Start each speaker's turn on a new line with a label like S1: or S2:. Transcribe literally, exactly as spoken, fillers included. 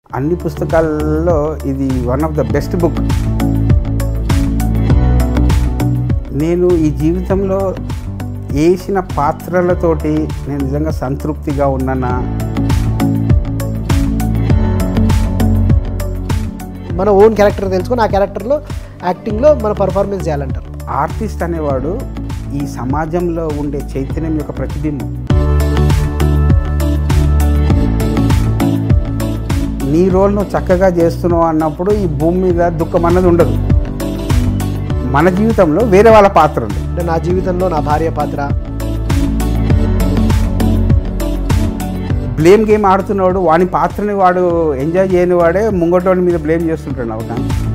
S1: అన్ని పుస్తకాల్లో ఇది one of the best book. నేను ఈ జీవితంలో వేసిన పాత్రలతోటి నేను నిజంగా సంతృప్తిగా ఉన్నానా?
S2: మన ఓన్ క్యారెక్టర్ తెలుసుకొని ఆ క్యారెక్టర్లో యాక్టింగ్లో మన పర్ఫార్మెన్స్ చేయాలంటారు.
S1: ఆర్టిస్ట్ అనేవాడు ఈ సమాజంలో ఉండే చైతన్యం యొక్క ప్రతిబింబం. నీ రోల్ నువ్వు చక్కగా చేస్తున్నావు అన్నప్పుడు ఈ భూమి మీద దుఃఖం అన్నది ఉండదు. మన జీవితంలో వేరే వాళ్ళ పాత్రలు,
S2: అంటే నా జీవితంలో నా భార్య పాత్ర,
S1: బ్లేమ్ గేమ్ ఆడుతున్నాడు, వాని పాత్రని వాడు ఎంజాయ్ చేయని వాడే ముంగటోడి మీద బ్లేమ్ చేస్తుంటాడు. అవునా?